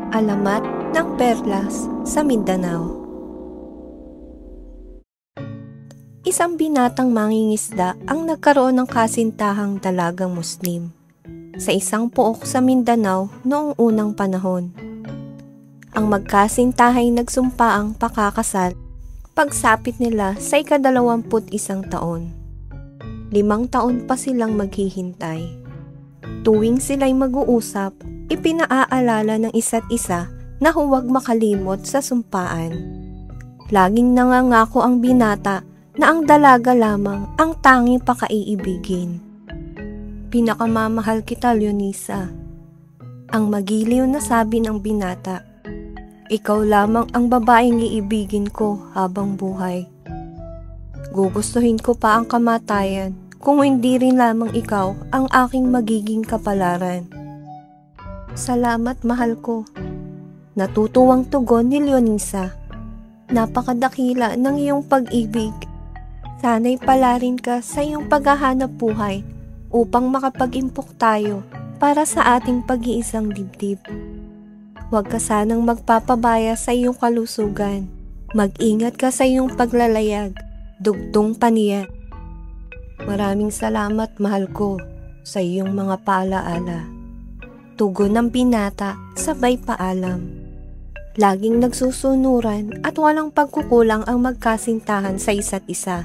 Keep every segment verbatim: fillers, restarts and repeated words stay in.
Alamat ng Perlas sa Mindanao. Isang binatang mangingisda ang nagkaroon ng kasintahang dalagang Muslim sa isang pook sa Mindanao noong unang panahon. Ang magkasintahay nagsumpa ang pakakasal pagsapit nila sa ikadalawamput isang taon. Limang taon pa silang maghihintay. Tuwing sila'y mag-uusap, ipinaaalala ng isa't isa na huwag makalimot sa sumpaan. Laging nangangako ang binata na ang dalaga lamang ang tanging pakaiibigin. Pinakamamahal kita, Leonisa. Ang magiliw na sabi ng binata. Ikaw lamang ang babaeng iibigin ko habang buhay. Gugustuhin ko pa ang kamatayan kung hindi rin lamang ikaw ang aking magiging kapalaran. Salamat, mahal ko. Natutuwang tugon ni Leonisa. Napakadakila ng iyong pag-ibig. Sana'y palarin ka sa iyong paghahanap buhay upang makapag-impok tayo para sa ating pag-iisang dibdib. Huwag ka sanang magpapabaya sa iyong kalusugan. Mag-ingat ka sa iyong paglalayag. Dugtong paniya. Maraming salamat, mahal ko, sa iyong mga paalaala. Tugon ng binata, sabay paalam. Laging nagsusunuran at walang pagkukulang ang magkasintahan sa isa't isa.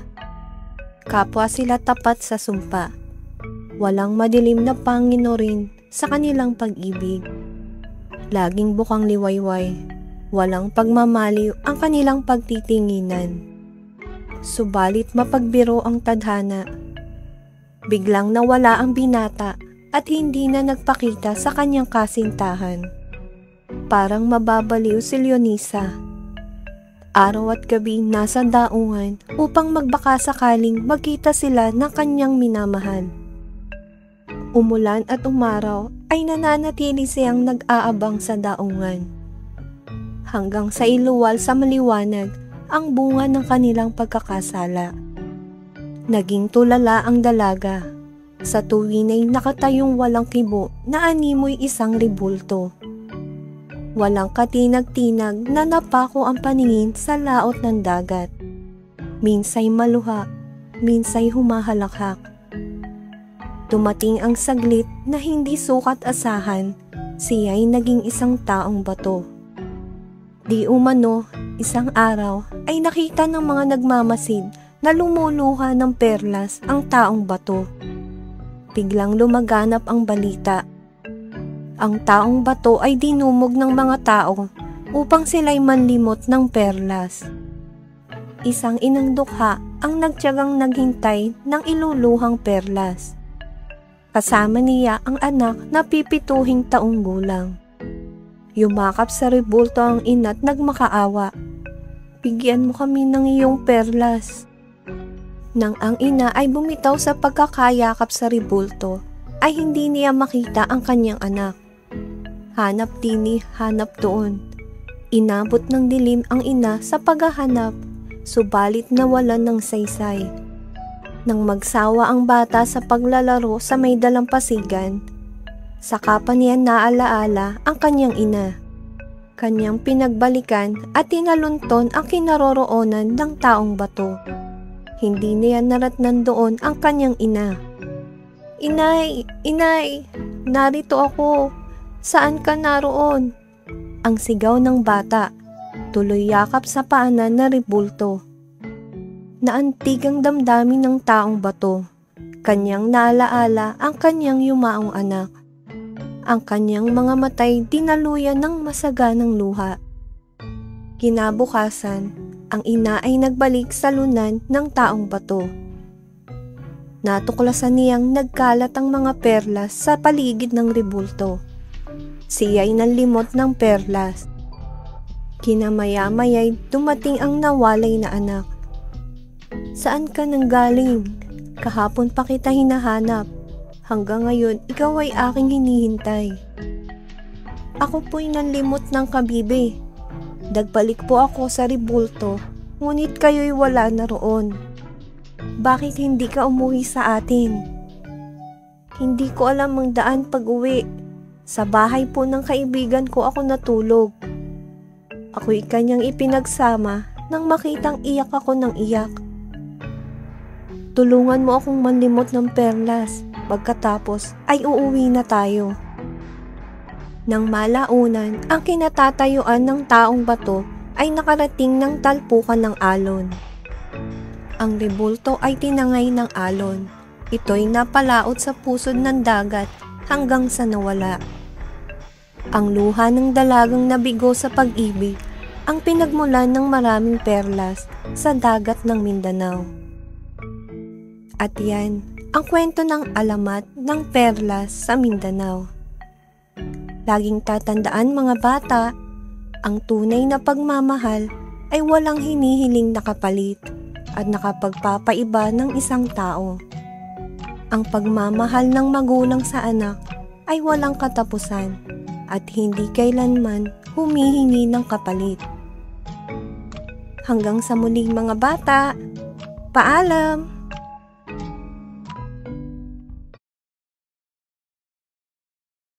Kapwa sila tapat sa sumpa. Walang madilim na pangino rin sa kanilang pag-ibig. Laging bukang liwayway. Walang pagmamaliw ang kanilang pagtitinginan. Subalit mapagbiro ang tadhana. Biglang nawala ang binata at hindi na nagpakita sa kanyang kasintahan. Parang mababaliw si Leonisa. Araw at gabi nasa daungan upang magbaka sakaling magkita sila ng kanyang minamahal. Umulan at umaraw ay nananatili siyang nag-aabang sa daungan. Hanggang sa iluwal sa maliwanag ang bunga ng kanilang pagkakasala. Naging tulala ang dalaga. Sa tuwin ay nakatayong walang kibo na animoy isang ribulto. Walang katinag-tinag na napako ang paningin sa laot ng dagat. Minsay maluha, minsay humahalakhak. Dumating ang saglit na hindi sukat asahan, siya'y naging isang taong bato. Di umano, isang araw ay nakita ng mga nagmamasid na lumuluha ng perlas ang taong bato. Biglang lumaganap ang balita. Ang taong bato ay dinumog ng mga tao upang sila'y manlimot ng perlas. Isang inang dukha ang nagtiyagang naghintay ng iluluhang perlas. Kasama niya ang anak na pipituhing taong gulang. Yumakap sa ribulto ang ina't nagmakaawa. Bigyan mo kami ng iyong perlas. Nang ang ina ay bumitaw sa pagkakayakap sa ribulto, ay hindi niya makita ang kanyang anak. Hanap dini, hanap doon. Inabot ng dilim ang ina sa paghahanap, subalit nawalan ng saysay. Nang magsawa ang bata sa paglalaro sa may dalampasigan, saka pa niya naalaala ang kanyang ina. Kanyang pinagbalikan at tinalunton ang kinaroroonan ng taong bato. Hindi niya naratnan doon ang kanyang ina. Inay! Inay! Narito ako! Saan ka naroon? Ang sigaw ng bata. Tuloy yakap sa paanan na ribulto. Naantig ang damdamin ng taong bato. Kanyang naalaala ang kanyang yumaong anak. Ang kanyang mga matay dinaluyan ng masaganang luha. Kinabukasan, ang ina ay nagbalik sa lunan ng taong bato. Natuklasan niyang nagkalat ang mga perlas sa paligid ng ribulto. Siya'y nanlimot ng perlas. Kinamaya-maya'y dumating ang nawalay na anak. Saan ka nanggaling? Kahapon pa kita hinahanap. Hanggang ngayon, ikaw ay aking hinihintay. Ako po'y nanlimot ng kabibe. Dagbalik po ako sa ribulto, ngunit kayo'y wala na roon. Bakit hindi ka umuwi sa atin? Hindi ko alam ang daan pag-uwi. Sa bahay po ng kaibigan ko ako natulog. Ako'y kanyang ipinagsama nang makitang iyak ako ng iyak. Tulungan mo akong manlimot ng perlas, pagkatapos ay uuwi na tayo. Nang malaunan, ang kinatatayuan ng taong bato ay nakarating ng talpukan ng alon. Ang rebulto ay tinangay ng alon. Ito'y napalaot sa pusod ng dagat hanggang sa nawala. Ang luha ng dalagang nabigo sa pag-ibig ang pinagmulan ng maraming perlas sa dagat ng Mindanao. At yan, ang kwento ng alamat ng perlas sa Mindanao. Laging tatandaan mga bata, ang tunay na pagmamahal ay walang hinihiling na kapalit at nakapagpapaiba ng isang tao. Ang pagmamahal ng magulang sa anak ay walang katapusan at hindi kailanman humihingi ng kapalit. Hanggang sa muling mga bata, paalam!